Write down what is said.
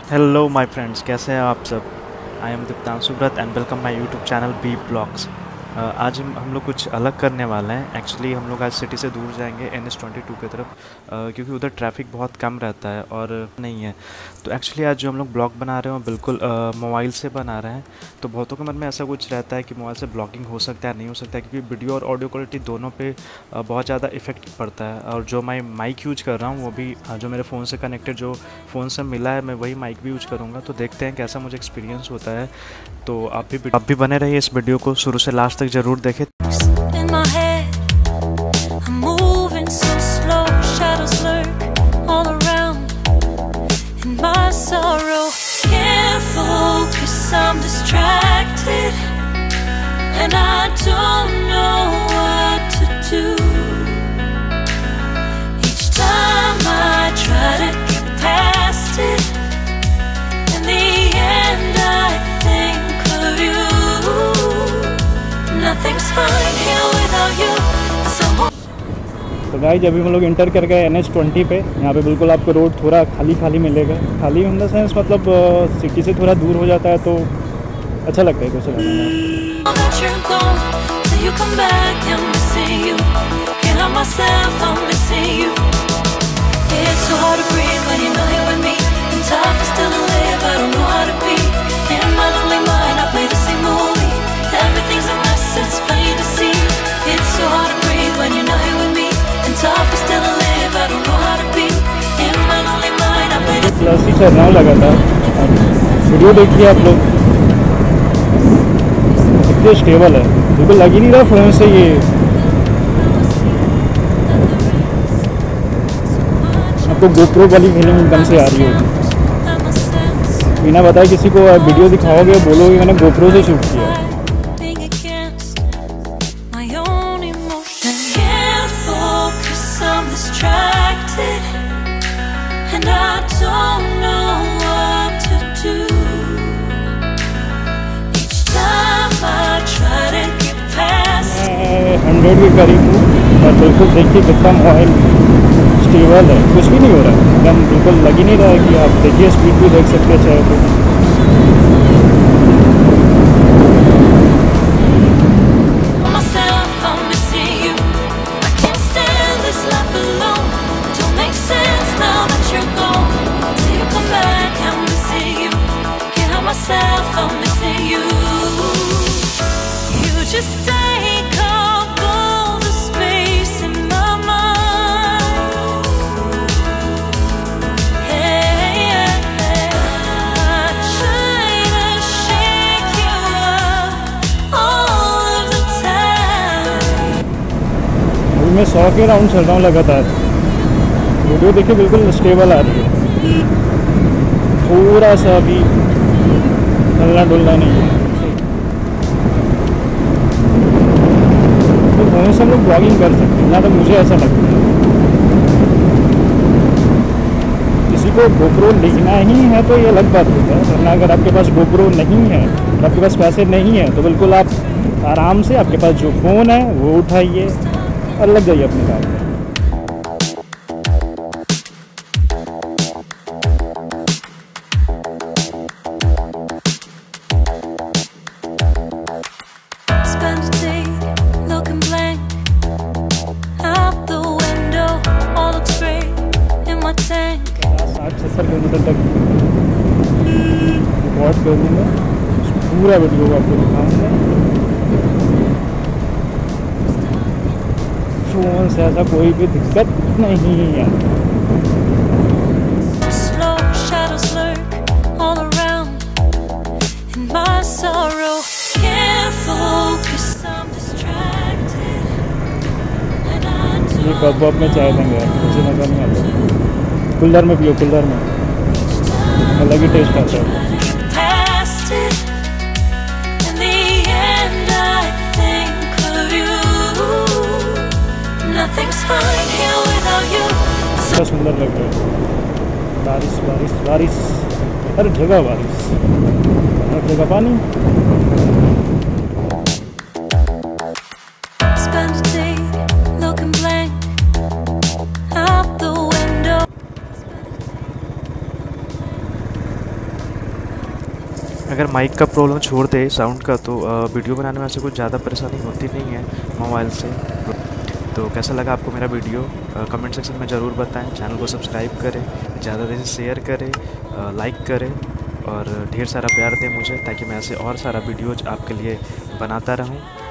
Hello my friends, कैसे हैं आप सब। आई am Deeptanshu Vrat and welcome my YouTube channel B blogs. आज हम लोग कुछ अलग करने वाले हैं। एक्चुअली हम लोग आज सिटी से दूर जाएंगे NH22 की तरफ, क्योंकि उधर ट्रैफिक बहुत कम रहता है और नहीं है। तो एक्चुअली आज जो हम लोग ब्लॉग बना रहे हैं वो बिल्कुल मोबाइल से बना रहे हैं। तो बहुतों के मन में ऐसा कुछ रहता है कि मोबाइल से ब्लॉगिंग हो सकता है नहीं हो सकता है, क्योंकि वीडियो और ऑडियो क्वालिटी दोनों पे बहुत ज़्यादा इफेक्ट पड़ता है। और जो मैं माइक यूज कर रहा हूँ वो भी जो मेरे फ़ोन से कनेक्टेड जो फ़ोन से मिला है, मैं वही माइक भी यूज करूँगा। तो देखते हैं कैसा मुझे एक्सपीरियंस होता है। तो आप भी बने रहिए इस वीडियो को शुरू से लास्ट तक ज़रूर देखें। I'm distracted and I don't know what to do. Each time I try to get past it, in the end I think of you. Nothing's fine here without you. तो guys अभी हम लोग inter कर गए NH20 पे। यहाँ पे बिल्कुल आपको रोड थोड़ा खाली मिलेगा। खाली इन द सेंस मतलब सिटी से थोड़ा दूर हो जाता है तो अच्छा लगता है तो चलाने में। प्लस ही चल रहा लगा था। वीडियो देखिए आप लोग, कितने स्टेबल है, बिल्कुल लग ही नहीं रहा फ़ोन से। ये आपको गोप्रो वाली फीलिंग एकदम से आ रही होगी। बिना बताए किसी को वीडियो दिखाओगे बोलोगे मैंने गोप्रो से शूट किया। And I don't know what to do. Each time I try to get past. 100 के करीब हूँ और बिल्कुल देखिए कितना मोबाइल स्टेबल है, कुछ भी नहीं हो रहा है एकदम, बिल्कुल लग ही नहीं रहा है कि आप देखिए स्पीड भी देख सकते चाहे तो। Just take up all the space in my mind. Hey, I try to shake you up all of the time. अभी मैं 100 के राउंड चल रहा हूँ लगातार। वीडियो देखिए बिल्कुल स्टेबल आ रही है, थोड़ा सा भी हल्ला डुलना नहीं है। फ़ोन से हम लोग ब्लॉगिंग कर सकते हैं ना, तो मुझे ऐसा लगता है। किसी को गोप्रो लेना ही है तो ये अलग बात होता है, वरना अगर आपके पास गोप्रो नहीं है, आपके पास पैसे नहीं है, तो बिल्कुल आप आराम से आपके पास जो फ़ोन है वो उठाइए और लग जाइए अपने काम में। किलोमीटर तक रिकॉर्ड कर दूँगा, पूरा वीडियो आपको दिखाऊँगा। फ़ोन से ऐसा कोई भी दिक्कत नहीं है। ये कप में चाय देंगे, मुझे मज़ा नहीं आता। कूलर में पियो, कूलर में अलग ही टेस्ट आता है। बहुत सुंदर लग रहा है। बारिश बारिश बारिश, हर जगह बारिश, हर जगह पानी। अगर माइक का प्रॉब्लम छोड़ दे साउंड का तो वीडियो बनाने में ऐसे कुछ ज़्यादा परेशानी होती नहीं है मोबाइल से। तो कैसा लगा आपको मेरा वीडियो कमेंट सेक्शन में ज़रूर बताएं। चैनल को सब्सक्राइब करें, ज़्यादा से शेयर करें, लाइक करें और ढेर सारा प्यार दें मुझे, ताकि मैं ऐसे और सारा वीडियोज आपके लिए बनाता रहूं।